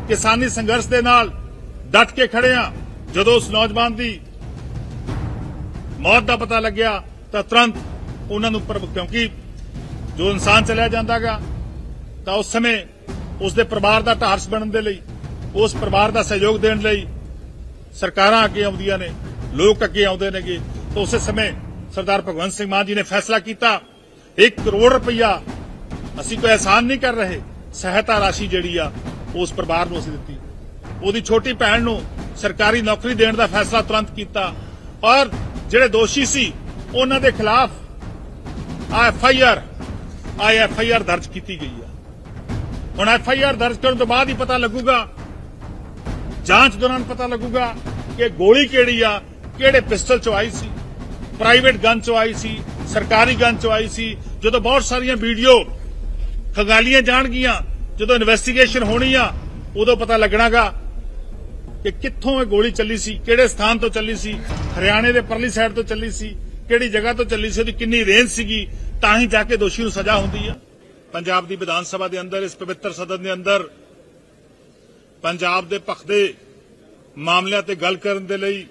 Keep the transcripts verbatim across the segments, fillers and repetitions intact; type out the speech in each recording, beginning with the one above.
किसानी संघर्ष के नाल डट के खड़े हाँ। जदों उस नौजवान की मौत का पता लग्या तो तुरंत उन्होंने उपर, क्योंकि जो इंसान चलिया जाता गा तो उस समय उसके परिवार का ढारस बनने के लिए, उस परिवार का सहयोग देने लई सरकारां अगे आउंदियां ने, लोग अगे आउंदे नेगे। तो उस समय सरदार भगवंत सिंह मान जी ने फैसला किया एक करोड़ रुपया असीं कोई एहसान नहीं कर रहे, सहायता राशि जिहड़ी आ उस परिवार नूं असीं दित्ती। उहदी छोटी भैण नूं सरकारी नौकरी देने का फैसला तुरंत किया और जिहड़े दोषी सी उन्हां दे खिलाफ आ एफ आई आर आ एफ आई आर दर्ज की गई है। हुण एफ आई आर दर्ज करने तो बाद ही पता लगूगा, जांच दौरान पता लगूगा कि गोली किहड़ी आ, किहड़े पिस्टल चों आई सी, प्राइवेट गन चों आई सी, सरकारी गन चों आई सी। जो बहुत सारिया वीडियो खंगालियां जाणगियां, जो इन्वेस्टिगेशन होनी आ उदों पता लगनागा कि कित्थों ये गोली चली सी, किहड़े स्थान तो चली सी, हरियाणे दे परली साइड तो चली सी, किहड़ी जगह तो चली सी, किन्नी रेंज सीगी, तां ही जाके दोषी नूं सजा हुंदी आ। पंजाब दी विधान सभा दे अंदर, इस पवित्र सदन दे अंदर पंजाब दे भखदे मामलिਆਂ ते गल करन दे लई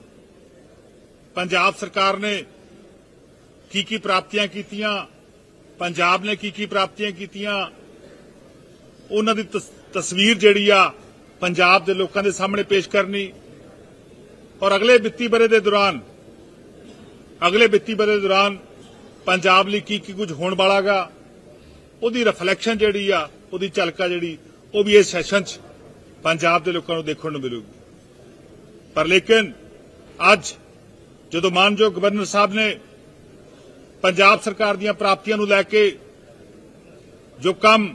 पंजाब सरकार ने की की प्राप्तियां कीतियां, पंजाब ने की की प्राप्तियां कीतियां, उन्हां दी तस्वीर जिहड़ी आ पंजाब दे लोकां दे सामने पेश करनी और अगले वित्ती बरे दे दौरान अगले वित्ती बरे दे दौरान पंजाब लई की की कुछ होण वाला गा उहदी रिफ्लैक्शन जिहड़ी आ, उहदी झलका जिहड़ी वो भी इस सैशन च पंजाब दे लोकां नूं देखण नूं मिलूगी। पर लेकिन अज जदों मानयोग गवर्नर साहब ने पंजाब सरकार दीयां प्राप्तियां नूं लैके जो काम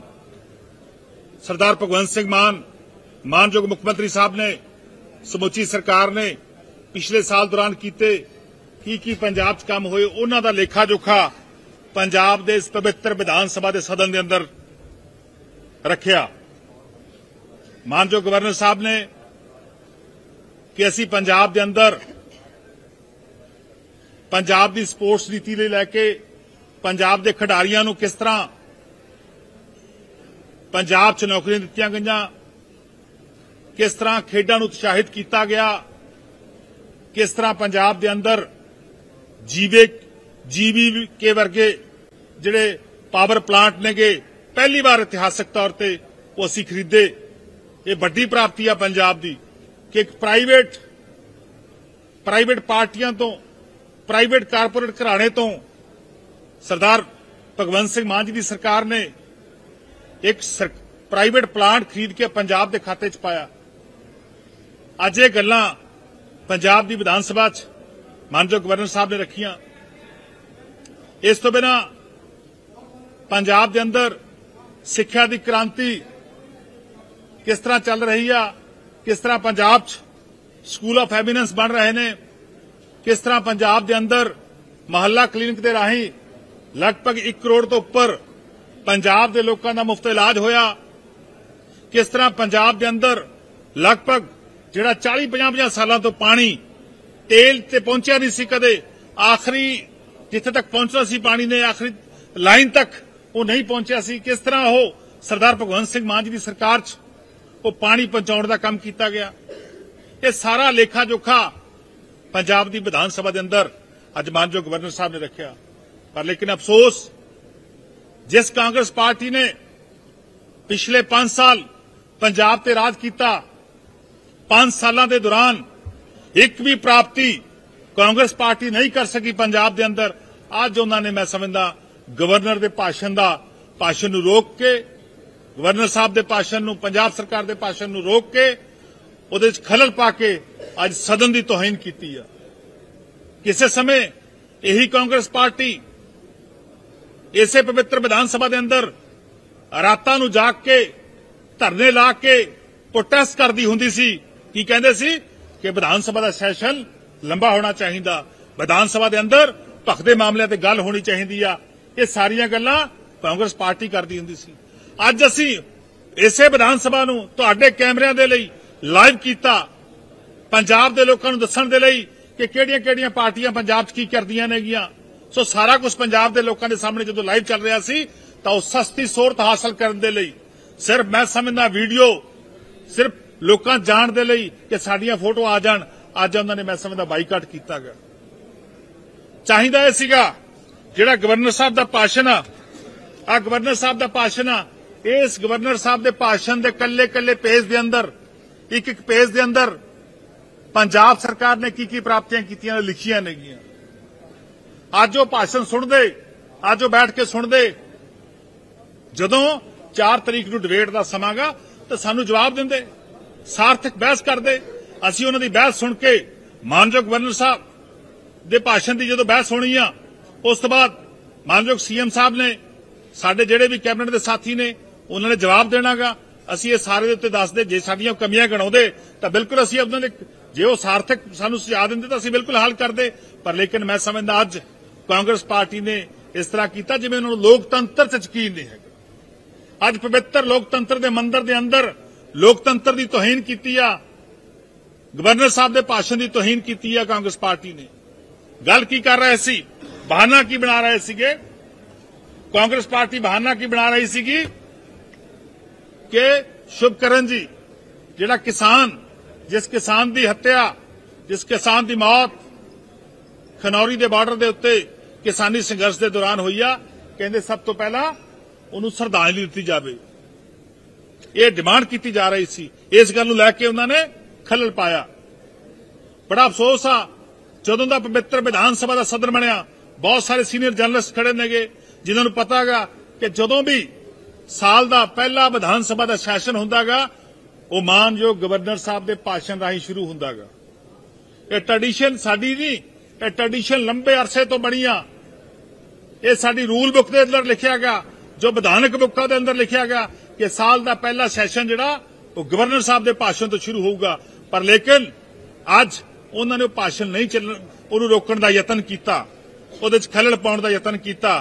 सरदार भगवंत सिंह मान मानयोग मुख्यमंत्री साहब ने, समुची सरकार ने पिछले साल दौरान कीते, की की पंजाब च काम होए, उन्हां दा लेखा जोखा पंजाब दे इस पवित्र विधान सभा दे सदन दे अंदर रखिया। मानयोग गवर्नर साहब ने कि असीं पंजाब दे अंदर पंजाब दी स्पोर्ट्स नीति लई लैके पंजाब दे खिडारियां नूं किस तरह पंजाब च नौकरियां दित्तियां गईयां, किस तरह खेडां नूं उत्साहित किया गया, किस तरह पंजाब दे अंदर जीवे जीवी के वर्गे जिहड़े पावर प्लांट ने गे पहली बार इतिहासक तौर पर वो असीं खरीदे। ये बड़ी प्राप्ति है पंजाब दी कि एक प्राइवेट प्राइवेट पार्टियां तो प्राइवेट कारपोरेट घराणे तो सरदार भगवंत सिंह मान जी की सरकार ने एक सर, प्राइवेट प्लांट खरीद के पंजाब के खाते च पाया। अज ये गल्लां पंजाब की विधान सभा च मानयोग गवर्नर साहब ने रखियां। इस तो बिना पंजाब के अंदर सिक्ख्या की क्रांति किस तरह चल रही है, किस तरह पंजाब च स्कूल ऑफ एमिनेंस बन रहे हैं, किस तरह पंजाब के अंदर महल्ला क्लीनिक के राही लगभग एक करोड़ तो उपर पंजाब के लोगों का मुफ्त इलाज होया, किस तरह पंजाब के अंदर लगभग जिहड़ा चाली पचास पचास सालों तो पानी तेल ते पहुंचा नहीं सी, कदे आखिरी जिथे तक पहुंचना सी पानी ने आखिरी लाइन तक वो नहीं पहुंचा सी। किस तरह हो सरदार भगवंत सिंह मान जी की सरकार च वो पानी पहुंचाने का काम किया गया। ये सारा लेखा जोखा पंजाब की विधान सभा के अंदर अज मानयोग गवर्नर साहब ने रखा। पर लेकिन अफसोस जिस कांग्रेस पार्टी ने पिछले पांच साल पंजाब ते राज किया, पांच सालों के दौरान एक भी प्राप्ति कांग्रेस पार्टी नहीं कर सकी पंजाब के अंदर। अज उन्होंने मैं समझदा गवर्नर के भाषण का भाषण नूं रोक के, गवर्नर साहब के भाषण नूं, पंजाब सरकार के भाषण नूं रोक के उहदे विच खलल पा के अज सदन की तोहीन की है। किसी समय यही कांग्रेस पार्टी इसे पवित्र विधान सभा के अंदर रातां नूं जाग के धरने ला के प्रोटेस्ट करती हुंदी सी। की कहंदे सी कि विधान सभा का सैशन लंबा होना चाहिए, विधान सभा के अंदर भखदे मामलों ते गल होनी चाहिए। ये सारियां गल्लां कांग्रेस पार्टी करती हुंदी सी। अज असीं इसे विधान सभा नूं तुहाडे कैमरिਆਂ दे लई लाइव कीता, पंजाब के लोगों को दस्सण दे लई कि किहड़ियां किहड़ियां पार्टियां पंजाब च की करदियां नेगियां। सो सारा कुछ पंजाब के लोगों के सामने जो लाइव चल रहा सी, तां उह सस्ती सूरत हासिल करन दे लई सिर्फ मैं समझदा वीडियो सिर्फ लोकां जाण दे लई कि साडियां फोटो आ जाण अज उन्होंने मैं समझदा बाईकाट किया गया। चाहिदा इह सीगा जिहड़ा गवर्नर साहब दा भाषण आ आ गवर्नर साहब दा भाषण आ इस गवर्नर साहब दे भाषण दे कल्ले कल्ले पेज दे अंदर एक एक पेज दे अंदर पंजाब सरकार ने की की प्राप्तियां कीतियां लिखियां नेगियां। अज वो भाषण सुनदे अज वो बैठ के सुनदे जदों चार तरीक नूं डिबेट दा समां गा तो सानू जवाब दिंदे सार्थक बहस करदे। असीं उन्हां दी बहस सुन के मानयोग गवर्नर साहब दे भाषण दी जदों बहस होनी आ उस तो बाद मानयोग सीएम साहब ने साडे जिहड़े भी कैबिनेट दे साथी ने उन्होंने जवाब देना गा। असीं इह सारे दे उत्ते दसदे जे साडीआं कमियां गिणाउंदे तां बिल्कुल असीं उन्हां दे जे वो सार्थक सानू सुझाव दिंदे तां असीं बिल्कुल हल करदे। पर लेकिन मैं समझदा अज कांग्रेस पार्टी ने इस तरह किया जिवें उन्हां नूं लोकतंत्र च यकीन नहीं है। अज पवित्र लोकतंत्र दे मंदिर दे अंदर लोकतंत्र दी तोहीन कीती आ, गवर्नर साहब दे भाषण दी तोहीन कीती आ। कांग्रेस पार्टी ने गल की कर रहे सी, बहाना की बना रहे सीगे। कांग्रेस पार्टी बहाना की बना रही सीगी कि शुभकरण जी जिहड़ा किसान जिस किसान दी हत्या जिस किसान दी मौत खनौरी दे बार्डर दे उत्ते किसानी संघर्ष दे दौरान हुई आ, कहंदे सब तो पहला उन्होंने श्रद्धांजलि दी जाए। यह डिमांड की जा रही सी। इस गल नूं लैके उन्होंने खलल पाया। बड़ा अफसोस आ जदों दा पवित्र विधान सभा का सदन बनिया बहुत सारे सीनियर जर्नलिस्ट खड़े नेगे जिन्होंने पता गा कि जदों भी साल का पहला विधान सभा का सैशन हुंदा गा वो मानयोग गवर्नर साहब के भाषण राही शुरू हुंदा गा। यह ट्रेडिशन साडी नहीं, यह ट्रेडिशन लंबे अरसे तो बनी आ। यह साडी रूल बुक के अंदर लिखा गया, जो विधानक बुक्कां के अंदर लिखा गया कि साल का पहला सैशन जिहड़ा वो गवर्नर साहब के भाषण तो शुरू होगा। पर लेकिन अज उन्होंने भाषण नहीं चलन उन्होंने रोकण का यतन किया, उहदे च खलल पाउण का यतन किया।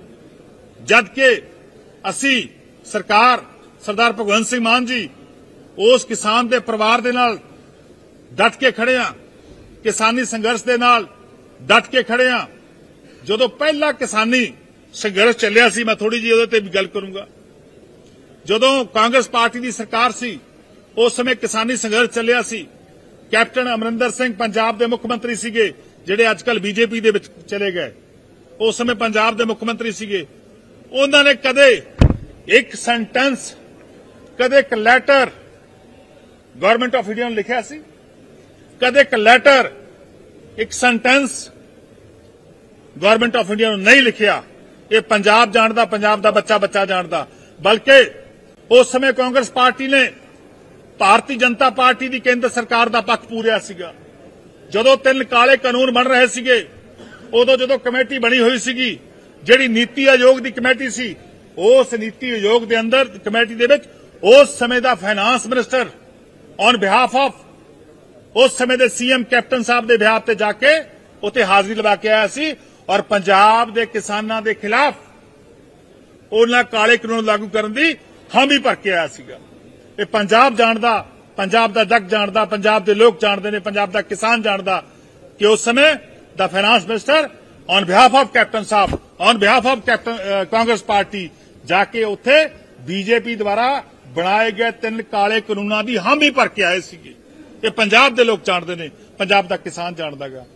जबकि असी सरकार सरदार भगवंत सिंह मान जी उस किसान के परिवार दे नाल डट के खड़े आ, किसानी संघर्ष के नाल डट के खड़े आ। जदों पहला किसानी संघर्ष चलिया सी, मैं थोड़ी जी उहदे ते भी गल करूंगा। जदों कांग्रेस पार्टी की सरकार सी उस समय किसानी संघर्ष चलिया सी। कैप्टन अमरिंदर सिंह पंजाब के मुख्यमंत्री सीगे जिहड़े अजकल बीजेपी दे विच चले गए। उस समय पंजाब के मुख्यमंत्री सीगे। उन्होंने कदे एक सेंटेंस कदे एक लैटर गवर्नमेंट ऑफ इंडिया ने लिखा सी, कदे एक लैटर एक सेंटेंस गवर्नमेंट ऑफ इंडिया ने नहीं लिखिया। ये पंजाब जानदा, पंजाब का बच्चा बच्चा जानदा। बल्कि उस समय कांग्रेस पार्टी ने भारतीय जनता पार्टी की केंद्र सरकार का पक्ष पूरिया सीगा। जदों तीन काले कानून बन रहे सीगे उदों जदों कमेटी बनी हुई सीगी जिहड़ी नीति आयोग की कमेटी सी, उस नीति आयोग के अंदर कमेटी दे विच उस समय का finance minister on behalf of उस समय के सीएम कैप्टन साहब के बिहाफ ते जाके उत्ते हाजिरी लगा के आया सी और पंजाब के किसानों के खिलाफ उन्हां काले कानून लागू करने की हामी भर के आया सीगा। ये पंजाब जानदा, पंजाब का जग जानदा, पंजाब के लोग जानते हैं, पंजाब का किसान जानदा कि उस समय the finance minister on behalf of captain साहब on behalf of captain Congress party जाके उत्थे बीजेपी द्वारा बनाए गए तीन काले कानूनों की हामी भर के आए सीगे। ये पंजाब के लोग जानते हैं, पंजाब का किसान जानदा गा।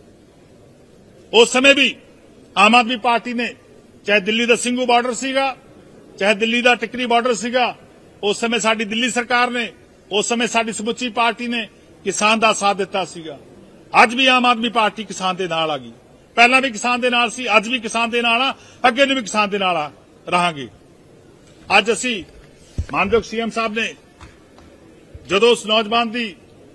उस समय भी आम आदमी पार्टी ने चाहे दिल्ली का सिंघू बॉर्डर सीगा, चाहे दिल्ली का टिकरी बॉर्डर सीगा, उस समय साडी दिल्ली सरकार ने उस समय साडी समुची पार्टी ने किसान का साथ दिता सीगा। अज भी आम आदमी पार्टी किसान के नाल आ गई। पहला भी किसान के नाल सी, अज भी किसान के नाल आ, अगे भी किसान के नाल रहांगे। अज असी मानयोग सीएम साहब ने जदों उस नौजवान की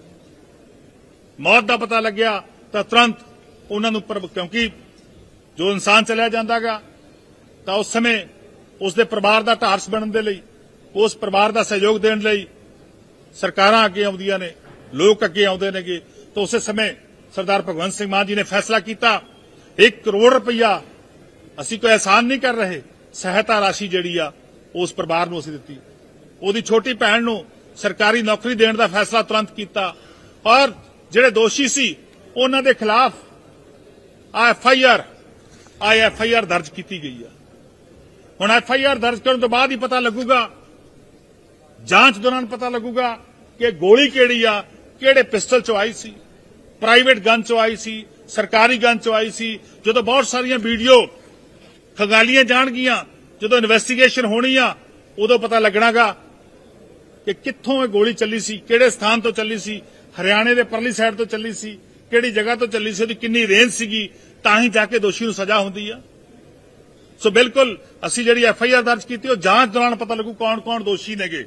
मौत का पता लग्या तो तुरंत उन्होंने क्योंकि जो इंसान चलिया जाता गा तो उस समय उसके परिवार का ढारस बनने के लिए उस परिवार का सहयोग देने लई सरकारां अगे आउंदियां ने, लोग अगे आउंदे नेगे। तो उस समय सरदार भगवंत सिंह मान जी ने फैसला किया एक करोड़ रुपया असी कोई एहसान नहीं कर रहे, सहायता राशि जिहड़ी आ उस परिवार नूं असीं दित्ती। उहदी छोटी भैण नूं सरकारी नौकरी देने का फैसला तुरंत किया और जिहड़े दोषी सी उन्हां दे खिलाफ आ एफ आई आर आ एफ आई आर दर्ज की गई है। हुण एफ आई आर दर्ज करने तो बाद ही पता लगूगा, जांच दौरान पता लगूगा कि गोली किहड़ी आ, किहड़े पिस्टल चो आई सी, प्राइवेट गन चो आई सी, सरकारी गन चो आई सी। जो बहुत सारिया वीडियो खंगालियां जाणगियां, जो इन्वेस्टिगेशन होनी आ, उदों पता लगनागा कि कित्थों ये गोली चली सी, किहड़े स्थान तो चली सी, हरियाणे दे परली साइड तो चली सी, किहड़ी जगह तो चली सी, उहदी किन्नी रेंज सीगी, तां ही जाके दोषी नूं सजा हुंदी आ। सो बिल्कुल असीं जिहड़ी एफ आई आर दर्ज कीती ओह जांच दौरान पता लगू कौन कौन दोषी नेगे।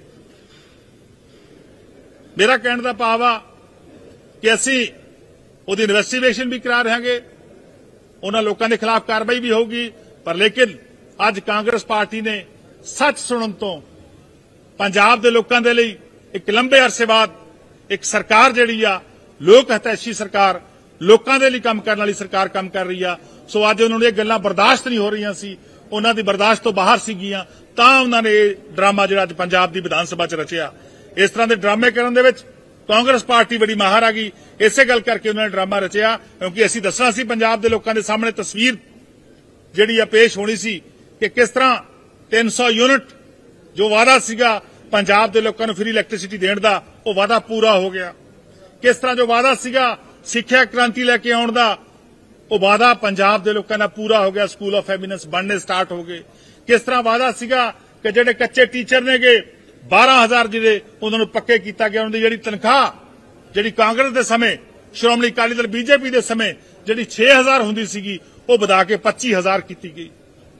मेरा कहण दा भाव आ कि असीं उहदी इन्वेस्टिगेशन भी करा रहांगे, उन्हां लोकां दे खिलाफ कार्रवाई भी होगी, पर लेकिन अज कांग्रेस पार्टी ने सच सुणन तो पंजाब दे लोकां दे लई एक लंबे अरसे बाद एक सरकार जिहड़ी आ लोक हितैषी सरकार, लोकां दे लई काम करन वाली सरकार काम कर रही आ। सो अज उन्होंने ये गल्लां बर्दाश्त नहीं हो रही सी, उन्हां दी बर्दाश्त तो बाहर सीगियां, तां उन्हां ने ड्रामा जिहड़ा अज पंजाब दी विधान सभा च रचिया। इस तरह के ड्रामे करन दे विच कांग्रेस पार्टी बड़ी माहर आ गई। इसे गल करके उन्होंने ड्रामा रचिया क्योंकि असीं दसना सी पंजाब दे लोकां दे सामने तस्वीर जिहड़ी आ पेश होनी सी कि किस तरह तीन सौ यूनिट जो वादा सीगा पंजाब दे लोकां नूं फ्री इलैक्ट्रिसिटी देण दा, वो वादा पूरा हो गया। किस तरह जो वादा सीगा सिक्ख्या क्रांति लैके आउण दा, वो वादा पंजाब दे लोकां दा पूरा हो गया, स्कूल ऑफ एमिनेंस बनने स्टार्ट हो गए। किस तरह वादा सीगा कि जिहड़े कच्चे टीचर ने गए बारह हजार जिहड़े उन्हां नूं पक्के कीता गया, उन्हां दी जिहड़ी तनख्वाह जिहड़ी कांग्रेस दे समय श्रोमणी अकाली दल बीजेपी दे समय जिहड़ी छे हजार हुंदी सीगी वो वधा के पच्ची हजार कीती गई।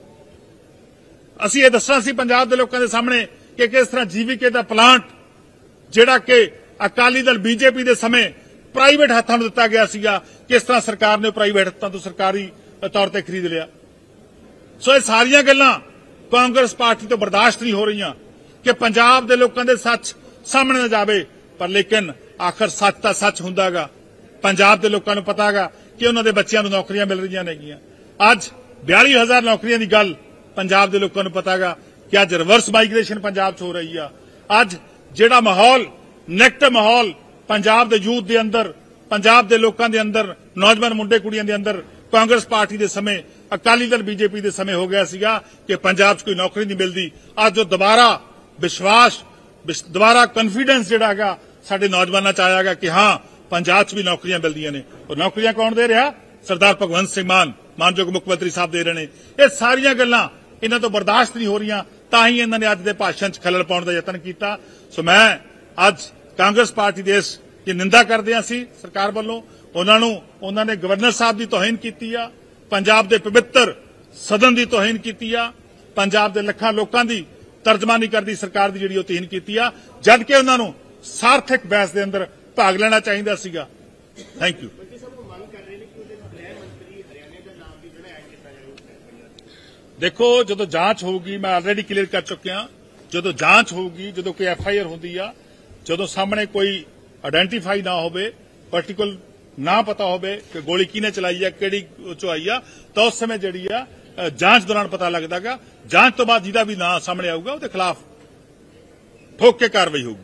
असीं ये दसना सी पंजाब दे लोकां दे सामने कि किस तरह जीवीके दा प्लांट जिहड़ा कि अकाली दल बीजेपी दे समय प्राइवेट हत्थां नूं दित्ता गया सीगा, किस तरह सरकार ने प्राइवेट हत्थां तो सरकारी तौर ते खरीद लिया। सो ये सारियां गल्लां कांग्रेस पार्टी तो बर्दाश्त नहीं हो रही कि पंजाब दे लोकां दे सच सामने न जावे, पर लेकिन आखिर सच तां सच हुंदागा। पंजाब दे लोकां नूं पता गा कि उन्हां दे बच्चिआं नूं नौकरियां मिल रहीआं नेगीआं। अज बयाली हजार नौकरियां दी गल पंजाब दे लोकां नूं पता गा कि अज रिवर्स माइग्रेशन पंजाब च हो रही आ। अज जिहड़ा माहौल नेगेटिव माहौल पंजाब दे यूथ दे अंदर, पंजाब दे लोकां दे अंदर, नौजवान मुंडे कुड़ियां दे अंदर कांग्रेस पार्टी दे समय अकाली दल बीजेपी दे समय हो गया सीगा कि पंजाब च कोई नौकरी नहीं मिलती। अज जो दोबारा विश्वास, दोबारा कॉन्फिडेंस जिहड़ा हैगा साडे नौजवानां च आया कि हाँ पंजाब च भी नौकरियां मिलदियां ने। और नौकरियां कौन दे रहा? सरदार भगवंत सिंह मान मानयोग मुख मंत्री साहब दे रहे ने। ये सारियां गल्लां इन्हां तो बर्दाश्त नहीं हो रही, तां ही इन्हां ने अज दे भाषण च खलल पाउण दा यतन कीता। सो मैं अज कांग्रेस पार्टी दे इस की निंदा करदे हां सी सरकार वल्लों। उन्हां नूं उन्हां ने गवर्नर साहब दी तौहीन कीती आ, पंजाब दे पवित्र सदन दी तौहीन कीती आ, पंजाब दे लखां लोकां दी तर्जमानी करदी सरकार दी जिहड़ी ओह तौहीन कीती आ, जदकि उन्हां नूं सार्थक बहस दे अंदर भाग लेना चाहिदा सीगा। Thank you. देखो जो जांच होगी, मैं ऑलरेडी क्लीयर कर चुकिया, जो जांच होगी, जो कोई एफ आई आर होंदी आ, जो सामने कोई आइडेंटिफाई ना होवे, पर्टिकुलर ना पता होवे कि गोली किने चलाई है, किहड़ी चो आई आ, तो उस समय जिहड़ी आ जांच दौरान पता लगदा गा। जांच तो बाद जिहदा भी ना सामने आऊगा उसके खिलाफ ठोक के कार्रवाई होगी।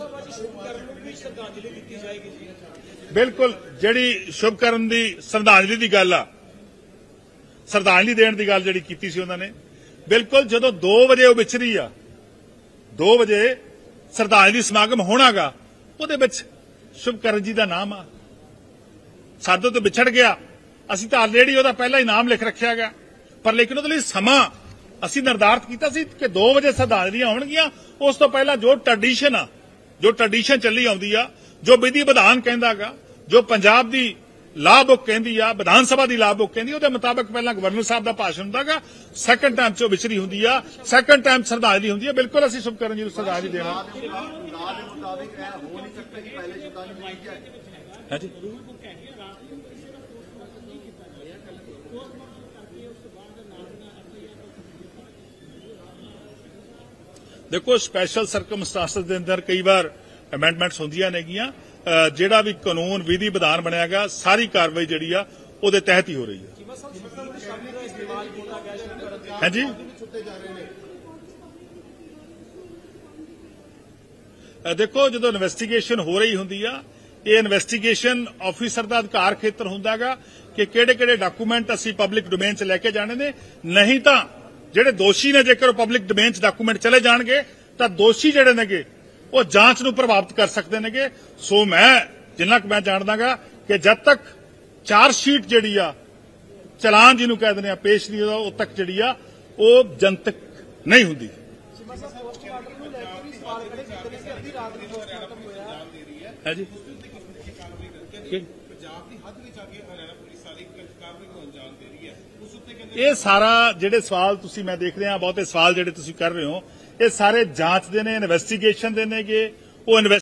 बिल्कुल जिहड़ी शुभकरण दी श्रद्धांजलि दी गल आ, श्रद्धांजलि देण दी गल जिहड़ी कीती सी उन्हां ने, बिल्कुल जदों दो बजे वो विचरी आ, दो बजे श्रद्धांजलि समागम होना गा, उहदे विच शुभकरण जी दा नाम आ। साडे तो विछड़ गया, असीं तां ऑलरेडी उहदा पहला ही नाम लिख रखिया गया, पर लेकिन उहदे लई समां असीं निर्धारित कीता सी कि दो बजे श्रद्धांजलियां होणगीआं। उस तो पहला जो ट्रैडिशन आ, जो ट्रैडिशन चली आउंदी आ, जो विधि विधान कहंदा गा, जो पंजाब दी ला बुक कहंदी आ, विधान सभा दी ला बुक कहंदी, उहदे मुताबिक पहला गवर्नर साहब दा भाषण हुंदा गा, सैकंड टाइम च विचरी हुंदी आ, सैकंड टाइम श्रद्धांजलि हुंदी आ। बिल्कुल असीं शुभकरण जी नूं श्रद्धांजलि देना है जी। देखो स्पैशल सर्कमस्टांसिस दे अंदर कई बार अमेंडमेंट्स होंदियां नेगियां, जिहड़ा भी कानून विधि विधान बनिया गया सारी कार्रवाई जिहड़ी आ उहदे तहत ही हो रही है। है जी। देखो जो इन्वेस्टिगेशन हो रही हुंदी आ, ये इन्वेस्टिगेशन ऑफिसर का अधिकार खेत्र हुंदा गा कि किहड़े किहड़े डॉकूमेंट असीं पब्लिक डोमेन च लैके जाने ने, नहीं तां जिहड़े दोषी ने जेकर पब्लिक डोमेन च डॉकूमेंट चले जाणगे तां दोषी जिहड़े नेगे ਉਹ ਜਾਂਚ ਨੂੰ ਪ੍ਰਭਾਵਿਤ ਕਰ ਸਕਦੇ ਨੇਗੇ। ਸੋ ਮੈਂ ਜਿੰਨਾ ਕੁ ਮੈਂ ਜਾਣਦਾਗਾ ਕਿ ਜਦ ਤੱਕ ਚਾਰਜ ਸ਼ੀਟ ਜਿਹੜੀ ਆ ਚਲਾਨ ਜਿਹਨੂੰ ਕਹਿ ਦਿੰਦੇ ਆ ਪੇਸ਼ ਨਹੀਂ ਹੋਦਾ ਉਦ ਤੱਕ ਜਿਹੜੀ ਆ ਉਹ ਜਨਤਕ ਨਹੀਂ ਹੁੰਦੀ। ਹੈ ਜੀ ਇਹ ਸਾਰਾ ਜਿਹੜੇ ਸਵਾਲ ਤੁਸੀਂ ਮੈਂ ਦੇਖ ਰਿਹਾ ਬਹੁਤੇ ਸਵਾਲ ਜਿਹੜੇ ਤੁਸੀਂ ਕਰ ਰਹੇ ਹੋ ਇਹ ਸਾਰੇ ਜਾਂਚ ਦੇ ਨੇ, ਇਨਵੈਸਟੀਗੇਸ਼ਨ ਦੇ ਨੇਗੇ। ਉਹ